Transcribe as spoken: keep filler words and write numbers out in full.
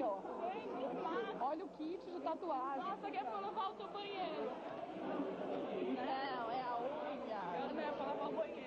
ó. Olha o kit de tatuagem. Nossa, que é pra lavar o seu banheiro. Não, é a unha. Não, é pra lavar o banheiro.